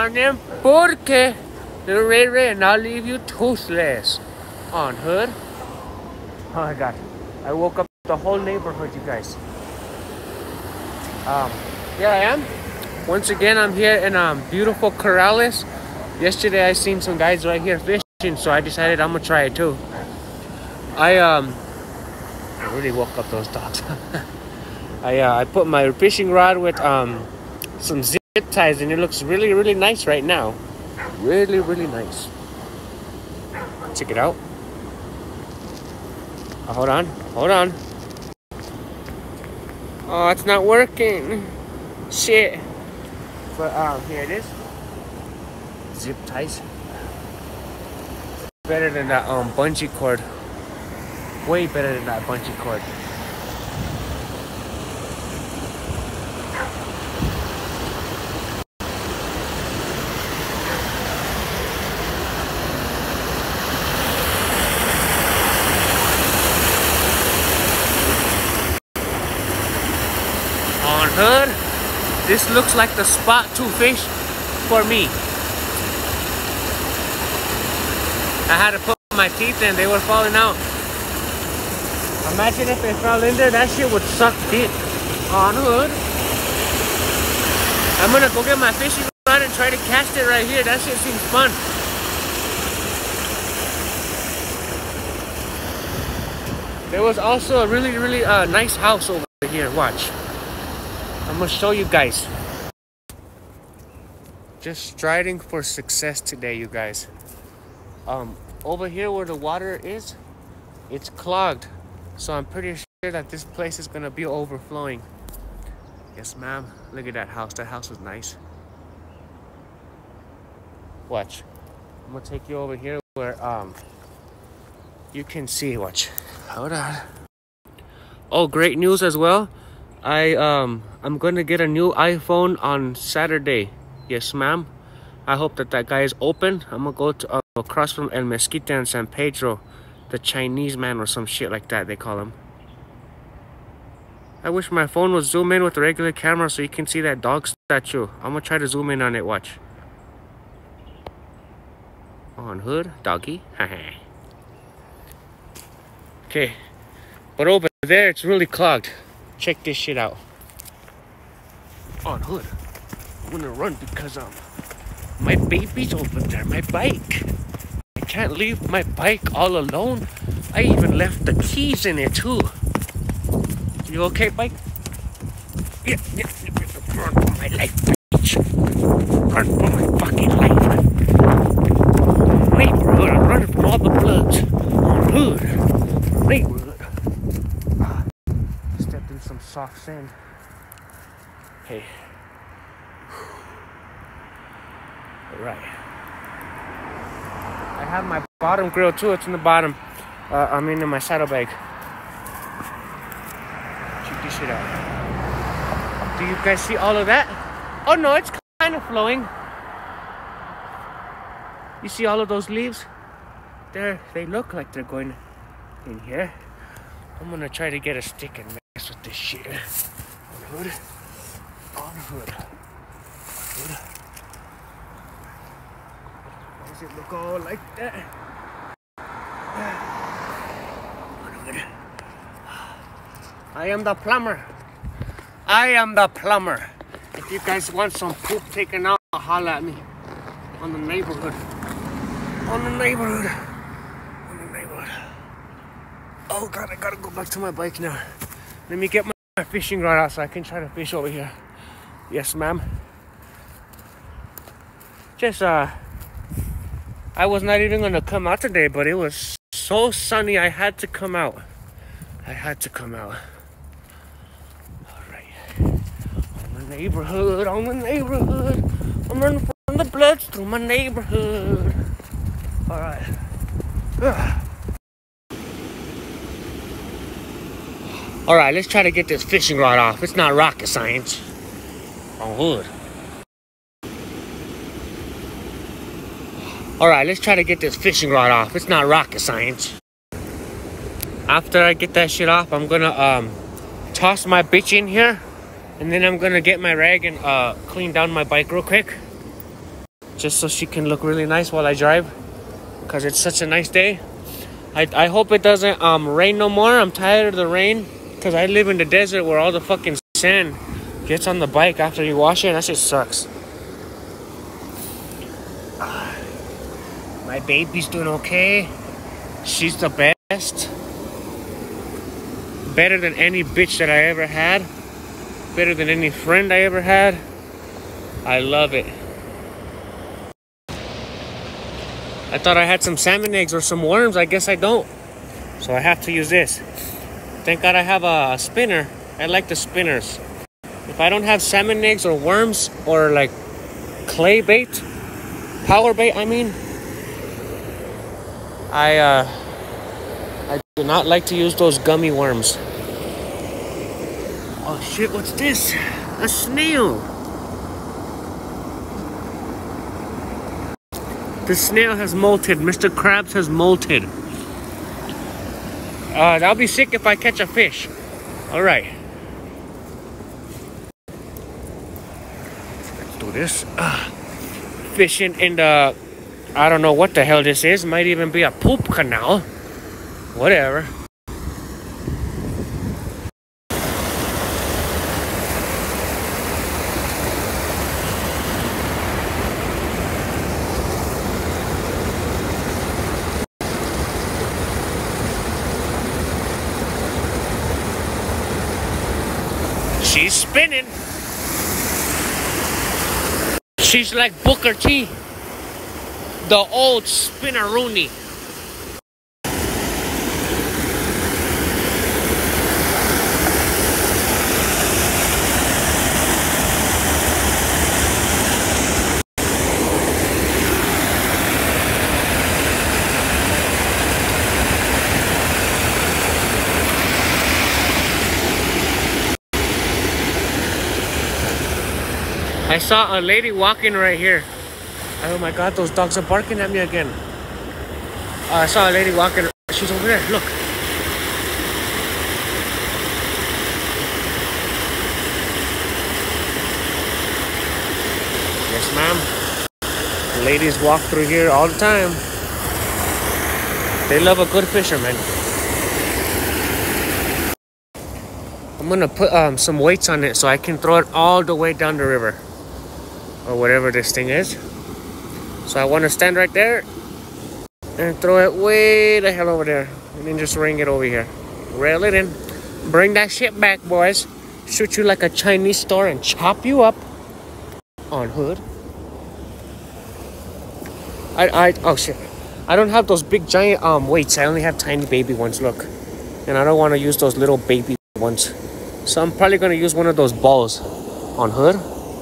morning porque the Ray and I'll leave you toothless. On hood. Oh my god. I woke up the whole neighborhood, you guys. Here I am. Once again, I'm here in beautiful Corrales. Yesterday I seen some guys right here fishing, so I decided I'm gonna try it too. I really woke up those dogs. I put my fishing rod with some zip ties, and it looks really, really nice right now. Really, really nice. Check it out. Oh, hold on. Oh, it's not working. Shit. But here it is. Zip ties. Better than that bungee cord. Way better than that bungee cord. On hood, this looks like the spot to fish for me. I had to put my teeth in, they were falling out. Imagine if they fell in there, that shit would suck deep. On hood. I'm gonna go get my fishing rod and try to cast it right here. That shit seems fun. There was also a really, really nice house over here. Watch. I'm gonna show you guys. Just striding for success today, you guys. Over here where the water is, it's clogged. So I'm pretty sure that this place is gonna be overflowing. Yes, ma'am. Look at that house. That house was nice. Watch. I'm gonna take you over here where you can see. Watch. Hold on. Oh, great news as well. I'm gonna get a new iPhone on Saturday. Yes, ma'am. I hope that guy is open. I'm gonna go to across from El Mezquite and San Pedro, the Chinese man or some shit like that they call him. I wish my phone would zoom in with the regular camera so you can see that dog statue. I'm gonna try to zoom in on it. Watch. On hood, doggy. Okay, but over there it's really clogged. Check this shit out. On hood. I'm gonna run because my baby's over there, my bike. I can't leave my bike all alone. I even left the keys in it too. You okay, bike? Yeah. Run for my life, bitch. Run for my fucking life. Neighborhood, I'm running from all the bloods. On hood. Neighborhood. Stepped in some soft sand. Hey. Alright. I have my bottom grill too. It's in the bottom. I'm in my saddlebag. Check this shit out. Do you guys see all of that? Oh no, it's kind of flowing. You see all of those leaves? They look like they're going in here. I'm gonna try to get a stick and mess with this shit. On hood. On hood. Hood. Why does it look all like that? On hood. I am the plumber. I am the plumber. If you guys want some poop taken out, holla at me. On the neighborhood. On the neighborhood. On the neighborhood. Oh god, I gotta go back to my bike now. Let me get my fishing rod out so I can try to fish over here. Yes, ma'am. Just I was not even gonna come out today, but it was so sunny I had to come out. Alright. On the neighborhood, I'm running from the bloods through my neighborhood. Alright. Alright, let's try to get this fishing rod off. It's not rocket science. On wood. Alright, let's try to get this fishing rod off. It's not rocket science. After I get that shit off, I'm gonna toss my bitch in here. And then I'm gonna get my rag and clean down my bike real quick. just so she can look really nice while I drive, because it's such a nice day. I hope it doesn't rain no more. I'm tired of the rain, because I live in the desert where all the fucking sand gets on the bike after you wash it, and that shit sucks. My baby's doing okay. She's the best. Better than any bitch that I ever had. Better than any friend I ever had. I love it. I thought I had some salmon eggs or some worms. I guess I don't. So I have to use this. Thank God I have a spinner. I like the spinners. If I don't have salmon eggs or worms or like clay bait, power bait, I mean, I do not like to use those gummy worms. Oh shit, what's this? A snail. The snail has molted. Mr. Krabs has molted. I'll be sick if I catch a fish. Alright. Let's do this. Fishing in the... I don't know what the hell this is. Might even be a poop canal. Whatever. She's spinning. She's like Booker T, the old spinneroonie. I saw a lady walking right here. Oh my God, those dogs are barking at me again. I saw a lady walking. She's over there, look. Yes, ma'am. Ladies walk through here all the time. They love a good fisherman. I'm gonna put some weights on it so I can throw it all the way down the river. Or whatever this thing is. So I want to stand right there and throw it way the hell over there. And then just ring it over here. Rail it in. Bring that shit back, boys. Shoot you like a Chinese store and chop you up on hood. Oh shit. I don't have those big giant weights. I only have tiny baby ones, look. And I don't want to use those little baby ones. So I'm probably going to use one of those balls on hood.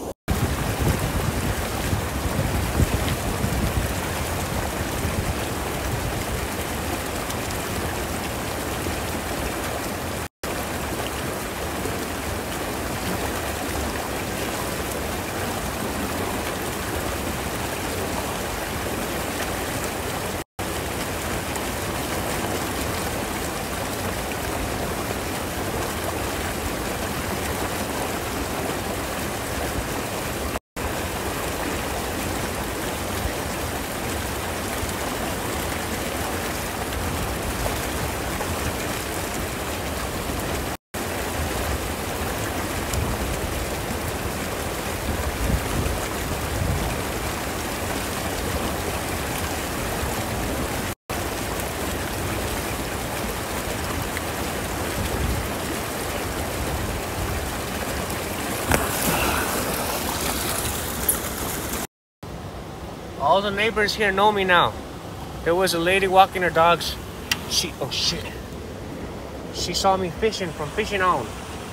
All the neighbors here know me now. There was a lady walking her dogs. Oh shit. She saw me fishing from Fishing On.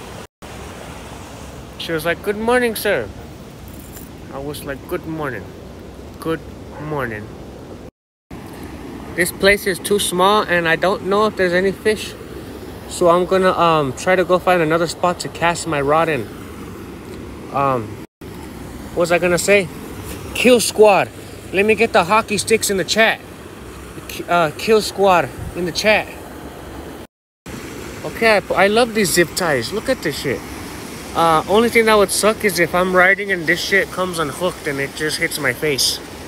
She was like, "Good morning, sir." I was like, "Good morning. Good morning." This place is too small and I don't know if there's any fish. So I'm gonna try to go find another spot to cast my rod in. What was I gonna say? Kill Squad. Let me get the hockey sticks in the chat. Kill Squad in the chat. Okay, I love these zip ties. Look at this shit. Only thing that would suck is if I'm riding and this shit comes unhooked and it just hits my face.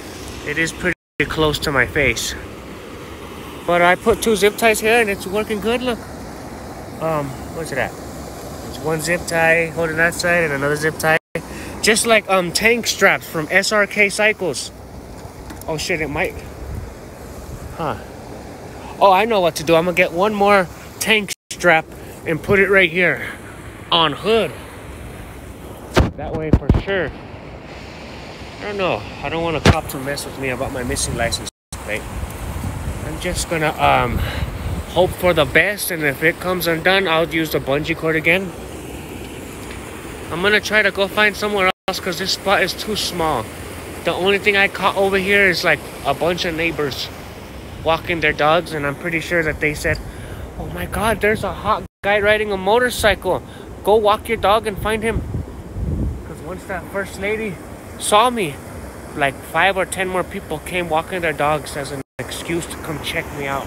It is pretty close to my face. But I put 2 zip ties here and it's working good. Look. What's it at? It's 1 zip tie holding that side and another zip tie. Just like tank straps from SRK Cycles. Oh shit, it might. Huh. Oh, I know what to do. I'm gonna get 1 more tank strap and put it right here on hood. That way for sure. I don't know. I don't want a cop to mess with me about my missing license plate. I'm just gonna hope for the best, and if it comes undone, I'll use the bungee cord again. I'm gonna try to go find somewhere else because this spot is too small. The only thing I caught over here is like a bunch of neighbors walking their dogs, and I'm pretty sure that they said, oh my god, there's a hot guy riding a motorcycle. Go walk your dog and find him. Because once that first lady saw me, like 5 or 10 more people came walking their dogs as an excuse to come check me out.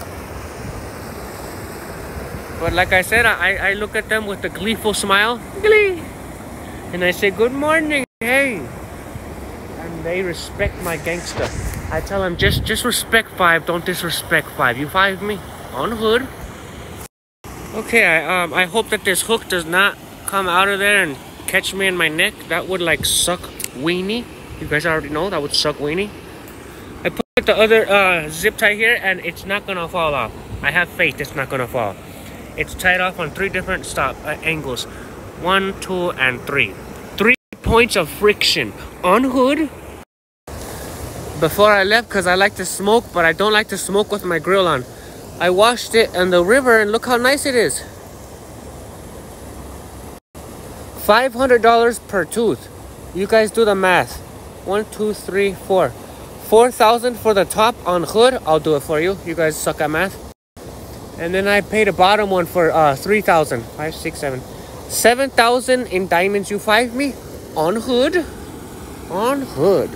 But like I said, I look at them with a gleeful smile. Glee! And I say, good morning, hey. And they respect my gangster. I tell them, just respect 5, don't disrespect 5. You 5 me on hood. Okay, I hope that this hook does not come out of there and catch me in my neck. That would like suck weenie. You guys already know that would suck weenie. I put the other zip tie here and it's not gonna fall off. I have faith it's not gonna fall. It's tied off on 3 different angles. 1, 2, and 3. 3 points of friction on hood. Before I left, because I like to smoke, but I don't like to smoke with my grill on. I washed it in the river and look how nice it is. $500 per tooth. You guys do the math. 1, 2, 3, 4. 4,000 for the top on hood. I'll do it for you. You guys suck at math. And then I paid the bottom one for 3,000. 5, 6, 7. 7,000 in diamonds. You 5 me on hood. On hood.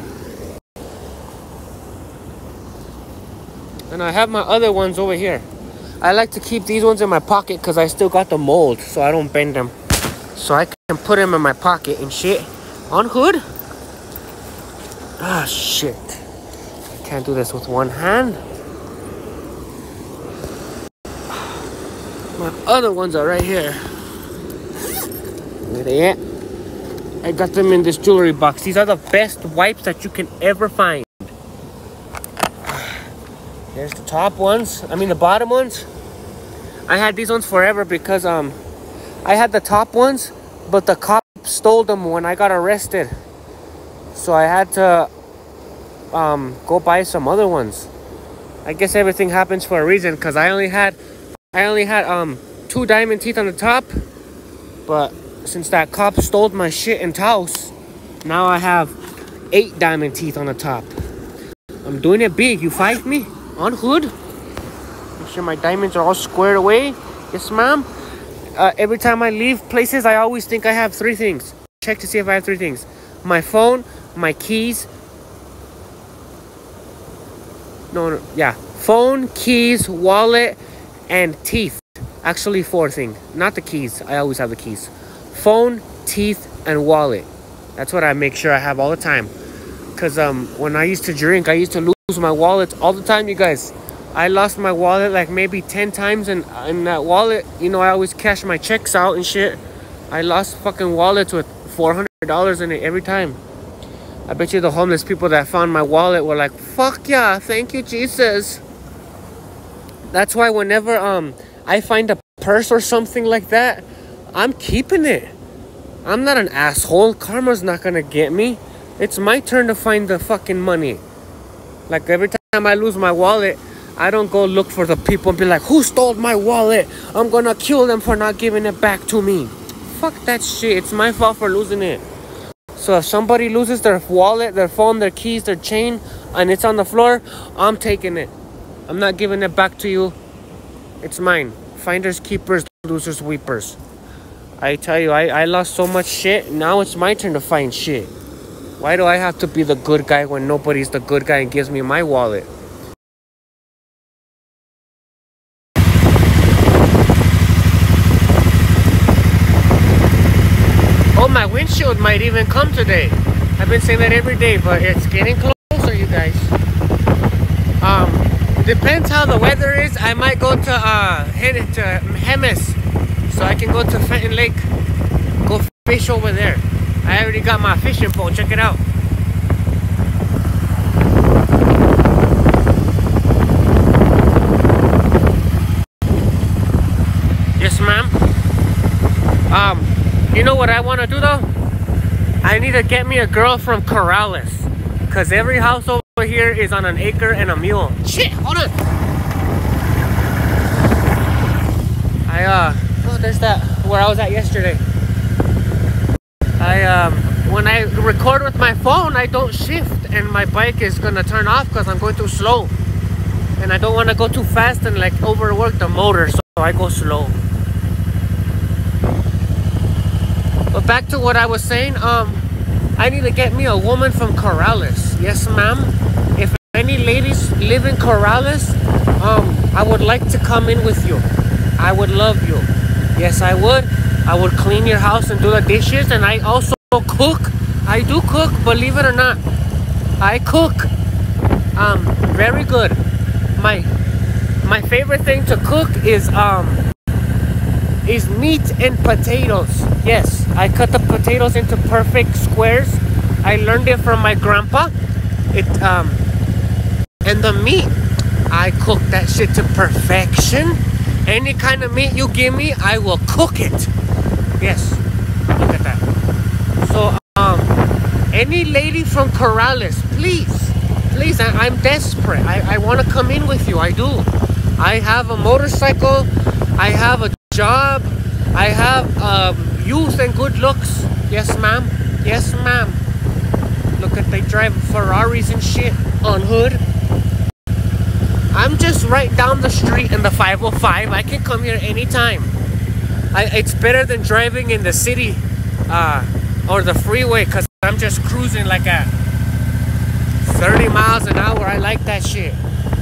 And I have my other ones over here. I like to keep these ones in my pocket because I still got the mold, so I don't bend them. So I can put them in my pocket and shit. On hood. Ah, shit. I can't do this with one hand. My other ones are right here. Where they at? I got them in this jewelry box. These are the best wipes that you can ever find. There's the top ones. I mean the bottom ones. I had these ones forever because I had the top ones, but the cop stole them when I got arrested. So I had to go buy some other ones. I guess everything happens for a reason because I only had 2 diamond teeth on the top, but since that cop stole my shit in Taos, now I have 8 diamond teeth on the top. I'm doing it big. You 5 me on hood. Make sure my diamonds are all squared away. Yes, ma'am. Every time I leave places, I always think I have 3 things. Check to see if I have 3 things: my phone, my keys. Phone, keys, wallet, and teeth. Actually 4 things, not the keys. I always have the keys. Phone, teeth, and wallet. That's what I make sure I have all the time. Because when I used to drink, I used to lose my wallet all the time, you guys. I lost my wallet like maybe 10 times, and in that wallet, you know, I always cash my checks out and shit. I lost fucking wallets with $400 in it every time. I bet you the homeless people that found my wallet were like, fuck yeah, thank you, Jesus. That's why whenever I find a purse or something like that, I'm keeping it. I'm not an asshole. Karma's not gonna get me. It's my turn to find the fucking money. Like every time I lose my wallet, I don't go look for the people and be like, who stole my wallet? I'm gonna kill them for not giving it back to me. Fuck that shit. It's my fault for losing it. So if somebody loses their wallet, their phone, their keys, their chain, and it's on the floor, I'm taking it. I'm not giving it back to you. It's mine. Finders, keepers, losers, weepers. I tell you, I lost so much shit. Now it's my turn to find shit. Why do I have to be the good guy when nobody's the good guy and gives me my wallet? Oh, my windshield might even come today. I've been saying that every day, but it's getting closer, you guys. Depends how the weather is. I might go to head to Hemis, so I can go to Fenton Lake, go fish over there. I already got my fishing pole. Check it out. Yes, ma'am. You know what I want to do though? I need to get me a girl from Corrales, cause every house over here is on an acre and a mule. Shit, hold on. Oh, there's that where I was at yesterday. When I record with my phone, I don't shift, and my bike is gonna turn off because I'm going too slow, and I don't want to go too fast and like overwork the motor, so I go slow. But back to what I was saying, I need to get me a woman from Corrales. Yes, ma'am. If any ladies live in Corrales, I would like to come in with you. I would love you. Yes, I would. I would clean your house and do the dishes, and I also cook. I do cook, believe it or not. I cook. Very good. My favorite thing to cook is meat and potatoes. Yes, I cut the potatoes into perfect squares. I learned it from my grandpa. And the meat, I cook that shit to perfection. Any kind of meat you give me, I will cook it. Yes, look at that. So, any lady from Corrales, please, I'm desperate. I want to come in with you. I do. I have a motorcycle. I have a job. I have youth and good looks. Yes, ma'am. Yes, ma'am. Look at they drive Ferraris and shit on hood. I'm just right down the street in the 505. I can come here anytime. It's better than driving in the city or the freeway, because I'm just cruising like at 30 miles an hour. I like that shit.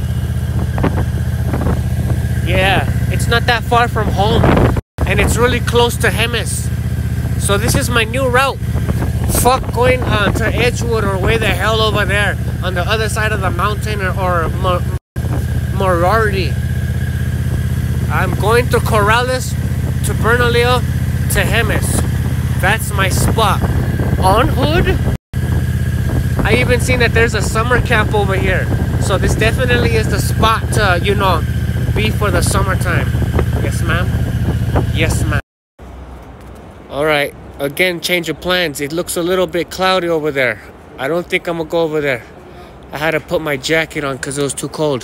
Yeah, it's not that far from home, and it's really close to Hemis. So this is my new route. Fuck going to Edgewood or way the hell over there on the other side of the mountain or Morarity. I'm going to Corrales, to Bernalillo, to Hemis. That's my spot. On hood, I even seen that there's a summer camp over here. So this definitely is the spot to, you know, be for the summertime. Yes, ma'am. Yes, ma'am. All right. Again, change of plans. It looks a little bit cloudy over there. I don't think I'm gonna go over there. I had to put my jacket on because it was too cold.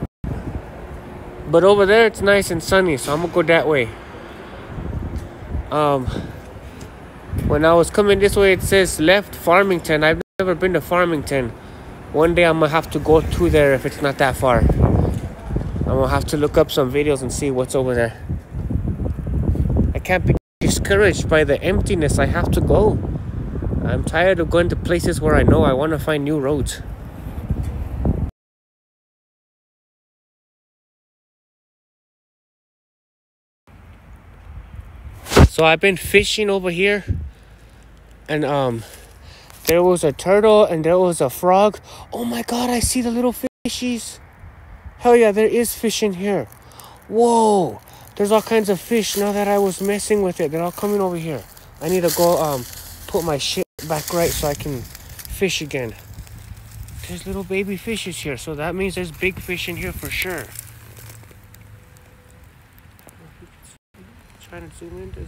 But over there, it's nice and sunny, so I'm gonna go that way. When I was coming this way, it says left Farmington. I've never been to Farmington. One day I'm gonna have to go to there if it's not that far. I'm gonna have to look up some videos and see what's over there. I can't be discouraged by the emptiness. I have to go. I'm tired of going to places where I know I want to find new roads. So I've been fishing over here, and there was a turtle and there was a frog. Oh my god, I see the little fishies. Hell yeah, there is fish in here. Whoa, there's all kinds of fish. Now that I was messing with it, they're all coming over here. I need to go put my shit back right so I can fish again. There's little baby fishes here, so that means there's big fish in here for sure. Trying to zoom in.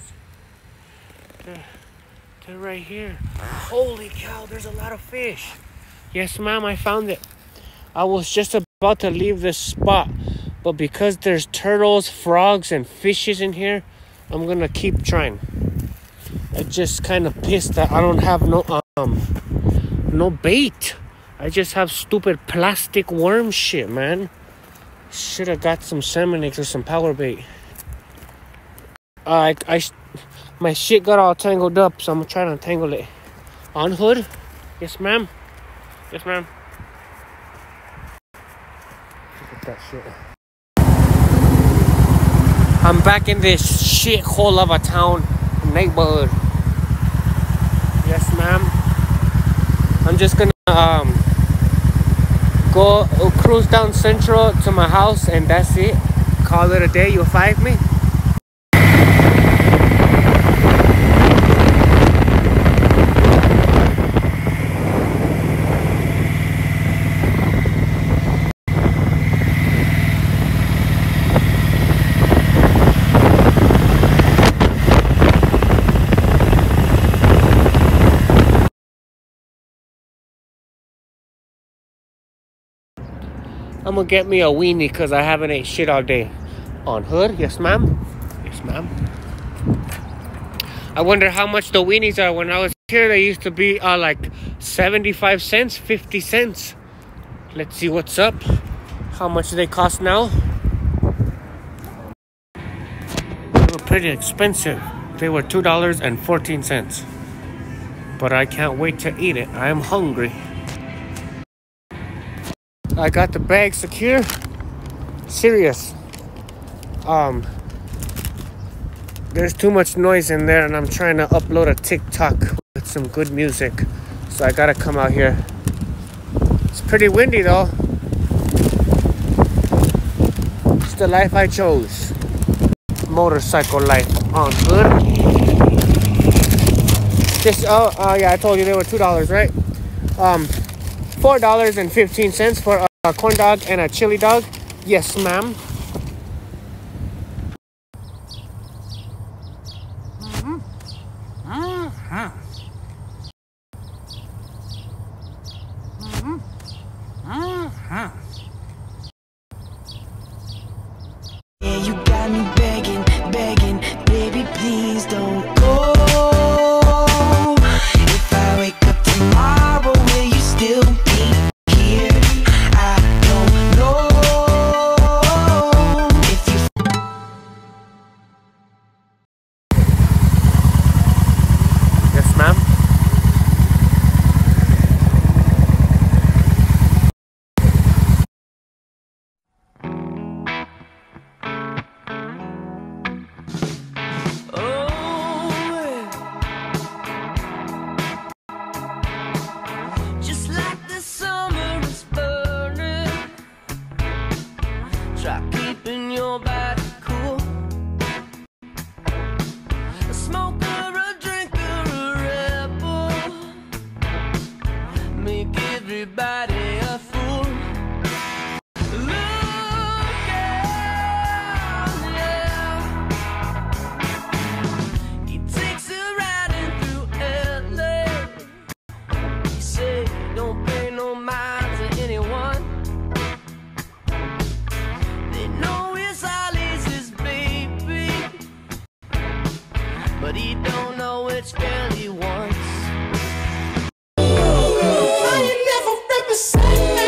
They're right here. Holy cow, there's a lot of fish. Yes, ma'am, I found it. I was just about to leave this spot, but because there's turtles, frogs, and fishes in here, I'm gonna keep trying. I just kind of pissed that I don't have no bait. I just have stupid plastic worm shit, man. Should have got some salmon eggs or some power bait. My shit got all tangled up, so I'm gonna try to untangle it. On hood? Yes, ma'am. Yes, ma'am. Look at that shit. I'm back in this shithole of a town neighborhood. Yes, ma'am. I'm just gonna go cruise down Central to my house, and that's it. Call it a day. You'll find me. I'm gonna get me a weenie because I haven't ate shit all day. On hood, yes ma'am. Yes ma'am. I wonder how much the weenies are. When I was here, they used to be like 75 cents, 50 cents. Let's see what's up. How much do they cost now? They were pretty expensive. They were $2.14. But I can't wait to eat it. I am hungry. I got the bag secure. Serious. There's too much noise in there, and I'm trying to upload a TikTok with some good music. So I gotta come out here. It's pretty windy though. It's the life I chose. Motorcycle life on hood. This yeah, I told you they were $2, right? $4.15 for a corn dog and a chili dog. Yes, ma'am. Yeah, you got me begging, begging, baby, please don't go. If I wake up tomorrow, will you still be here? I don't know if you. Yes, ma'am. Just like the summer is burning, try keeping your body cool. A smoker, a drinker, a rebel, make everybody a fool. Look out, yeah. He takes a riding through LA. He said, don't pay no mind to anyone. They know it's Ollie's his baby, but he don't know which girl he wants. Why you never represent me?